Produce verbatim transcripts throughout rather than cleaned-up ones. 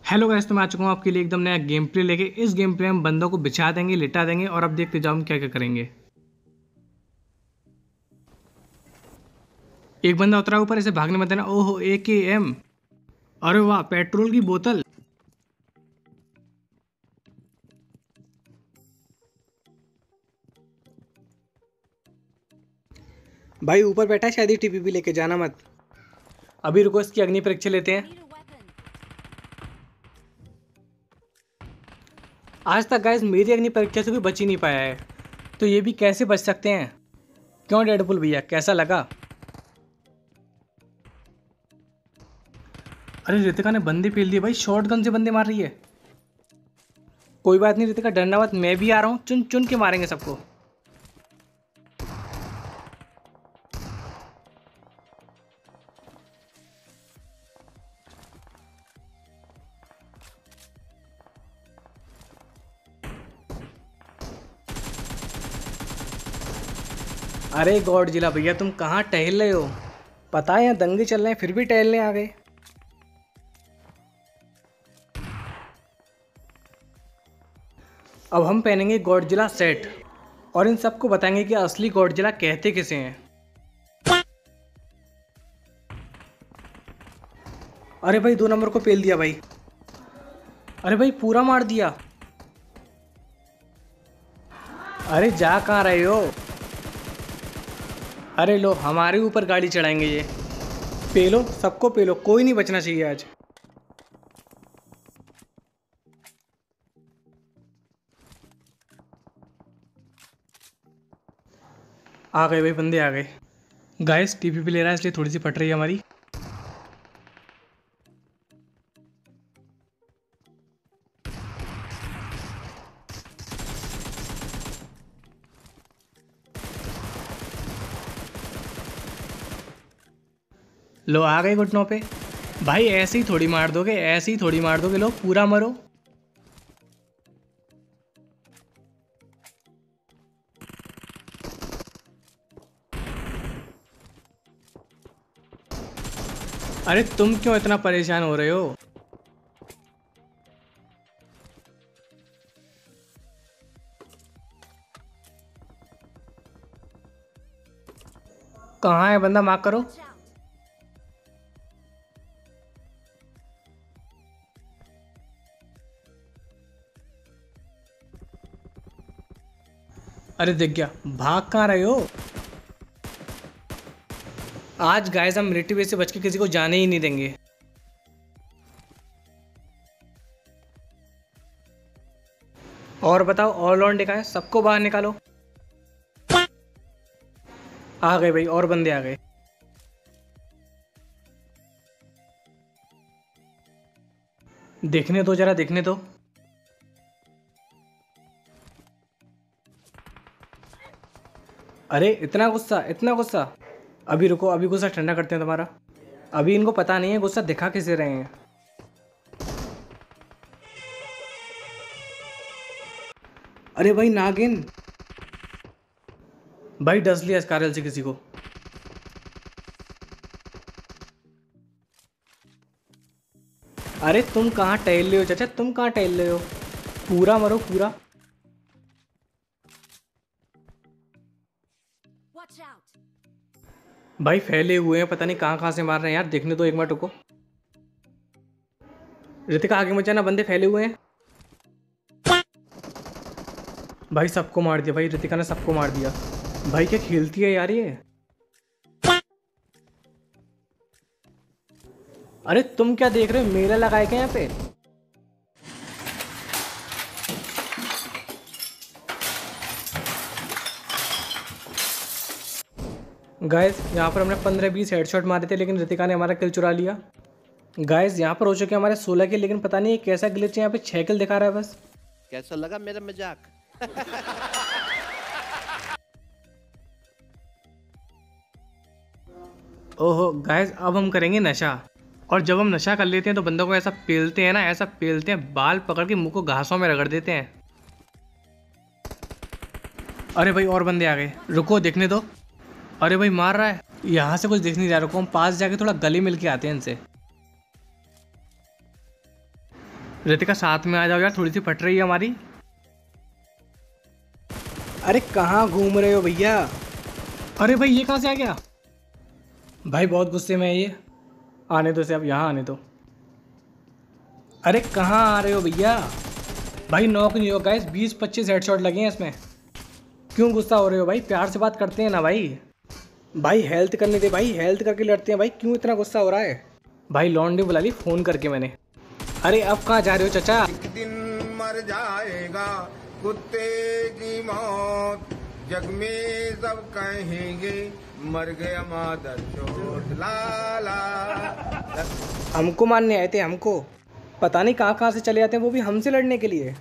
Hello guys, तो मैं आ चुका हूँ आपके लिए एकदम नया गेम प्ले लेके। इस गेम प्ले हम बंदों को बिछा देंगे, लिटा देंगे और अब देखते जाओ हम क्या क्या करेंगे। एक बंदा उतरा ऊपर, इसे भागने मत देना। ओहो, ए के एम। अरे वाह, पेट्रोल की बोतल। भाई ऊपर बैठा है, शायद ही टीपीपी लेके जाना मत। अभी रुको, इसकी अग्नि परीक्षा लेते हैं। आज तक गाइस मेरी अग्नि परीक्षा से भी बच ही नहीं पाया है, तो ये भी कैसे बच सकते हैं? क्यों डेडपुल भैया, कैसा लगा? अरे रितिका ने बंदे फेल दिए भाई, शॉटगन से बंदे मार रही है। कोई बात नहीं रितिका, डरना मत, मैं भी आ रहा हूँ। चुन चुन के मारेंगे सबको। अरे गॉड जिला भैया, तुम कहाँ टहल रहे हो? पता है यहाँ दंगे चल रहे हैं, फिर भी टहलने आ गए। अब हम पहनेंगे गॉडजिला सेट और इन सबको बताएंगे कि असली गॉडजिला कहते किसे हैं। अरे भाई, दो नंबर को पेल दिया भाई। अरे भाई, पूरा मार दिया। अरे जा कहाँ रहे हो? अरे लो, हमारे ऊपर गाड़ी चढ़ाएंगे ये। पेलो, सबको पेलो, कोई नहीं बचना चाहिए आज। आ गए भाई, बंदे आ गए। गाइस टीपीपी ले रहा है इसलिए थोड़ी सी फट रही है हमारी। लो आ गए घुटनों पे। भाई ऐसे ही थोड़ी मार दोगे, ऐसे ही थोड़ी मार दोगे। लो पूरा मरो। अरे तुम क्यों इतना परेशान हो रहे हो? कहाँ है बंदा, मार्क करो। अरे दिख गया, भाग कहाँ रहे हो? आज गाइस हम मिलिट्री बेस से बच के किसी को जाने ही नहीं देंगे। और बताओ, ऑल ऑन दिखाएं, सबको बाहर निकालो। आ गए भाई, और बंदे आ गए। देखने दो जरा, देखने दो। अरे इतना गुस्सा, इतना गुस्सा। अभी रुको, अभी गुस्सा ठंडा करते हैं तुम्हारा। अभी इनको पता नहीं है गुस्सा दिखा किसे रहे हैं। अरे भाई नागिन। भाई डस लिया स्कारल से किसी को। अरे तुम कहाँ टहल रहे हो चाचा, तुम कहाँ टहल रहे हो? पूरा मरो, पूरा। भाई फैले हुए हैं, पता नहीं कहाँ कहाँ से मार रहे हैं यार। देखने दो एक मिनट, रुको। ऋतिका आगे मत जाना, बंदे फैले हुए हैं। भाई सबको मार दिया भाई, ऋतिका ने सबको मार दिया। भाई क्या खेलती है यार ये। अरे तुम क्या देख रहे हो, मेला लगाए क्या यहाँ पे? गाइस यहाँ पर हमने पंद्रह बीस हेडशॉट मारे थे, लेकिन ऋतिका ने हमारा किल चुरा लिया। गाइस यहाँ पर हो चुके हमारे सोलह किल, लेकिन पता नहीं कैसा ग्लिच है, यहाँ पे छह किल दिखा रहा है बस। कैसा लगा मेरा मजाक? ओहो गाइस, अब हम करेंगे नशा। और जब हम नशा कर लेते हैं तो बंदों को ऐसा पेलते हैं ना, ऐसा पेलते हैं, बाल पकड़ के मुंह को घासों में रगड़ देते हैं। अरे भाई और बंदे आ गए, रुको देखने दो। अरे भाई मार रहा है, यहाँ से कुछ दिख नहीं रहा। रुको हम पास जाके थोड़ा गले मिल के आते हैं इनसे। रितिका साथ में आ जाओ यार, थोड़ी सी फट रही है हमारी। अरे कहाँ घूम रहे हो भैया? अरे भाई ये कहाँ से आ गया? भाई बहुत गुस्से में है ये। आने दो, से अब यहाँ आने दो। अरे कहाँ आ रहे हो भैया? भाई नॉक नहीं हो गाइस, बीस पच्चीस हेडशॉट लगे हैं इसमें। क्यों गुस्सा हो रहे हो भाई? प्यार से बात करते हैं ना भाई। भाई हेल्थ करने दे भाई, हेल्थ करके लड़ते हैं भाई, क्यों इतना गुस्सा हो रहा है? भाई लॉन्डे बुला ली फ़ोन करके मैंने। अरे अब कहाँ जा रहे हो चाचा? एक दिन मर जाएगा कुत्ते की मौत, जग में सब कहेंगे मर गया मादर चोट लाला। हमको मारने आए थे हमको? पता नहीं कहाँ कहाँ से चले आते हैं वो भी हमसे लड़ने के लिए।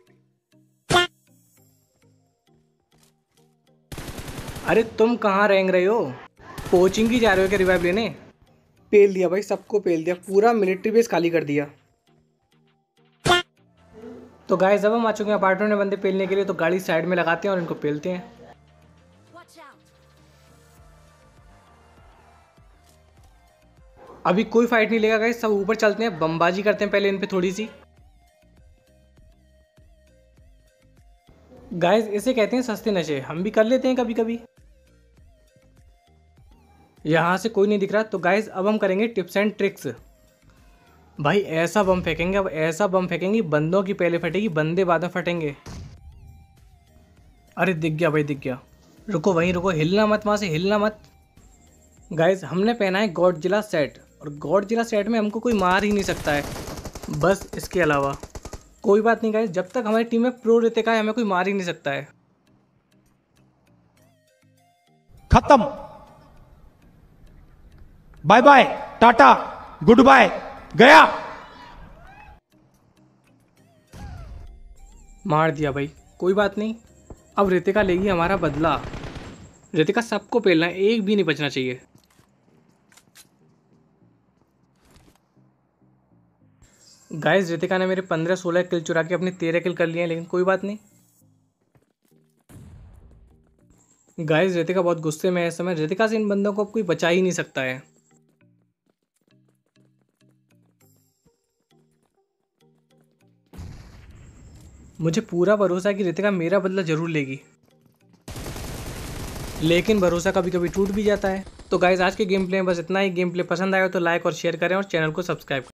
अरे तुम कहाँ रेंग रहे हो? कोचिंग की जा रहे हो क्या रिवाइव लेने? पेल दिया भाई, सबको पेल दिया, पूरा मिलिट्री बेस खाली कर दिया। तो गाइस जब हम आ चुके हैं अपार्टमेंट में बंदे पेलने के लिए, तो गाड़ी साइड में लगाते हैं और इनको पेलते हैं। अभी कोई फाइट नहीं लेगा गाइस, सब ऊपर चलते हैं, बमबाजी करते हैं पहले इन पे थोड़ी सी। गाइस इसे कहते हैं सस्ते नशे, हम भी कर लेते हैं कभी कभी। यहाँ से कोई नहीं दिख रहा, तो गाइस अब हम करेंगे टिप्स एंड ट्रिक्स। भाई ऐसा बम फेंकेंगे, अब ऐसा बम फेंकेंगे, बंदों की पहले फटेगी, बंदे बाद में फटेंगे। अरे दिख गया भाई, दिख गया। रुको वहीं रुको, हिलना मत, वहाँ से हिलना मत। गाइस हमने पहना है गॉडजिला सेट, और गॉडजिला सेट में हमको कोई मार ही नहीं सकता है, बस इसके अलावा। कोई बात नहीं गाइस, जब तक हमारी टीम में प्रो रितिका है हमें कोई मार ही नहीं सकता है। खत्म, बाय बाय, टाटा, गुड बाय, गया। मार दिया भाई, कोई बात नहीं। अब रितिका लेगी हमारा बदला। रितिका सबको पेलना है, एक भी नहीं बचना चाहिए। गाइस रितिका ने मेरे पंद्रह सोलह किल चुरा के अपने तेरह किल कर लिए हैं, लेकिन कोई बात नहीं। गाइस रितिका बहुत गुस्से में है इस समय, रितिका से इन बंदों को अब कोई बचा ही नहीं सकता है। मुझे पूरा भरोसा है कि रितिका मेरा बदला जरूर लेगी, लेकिन भरोसा कभी कभी टूट भी जाता है। तो गाइस आज के गेम प्ले में बस इतना ही। गेम प्ले पसंद आया तो लाइक और शेयर करें और चैनल को सब्सक्राइब करें।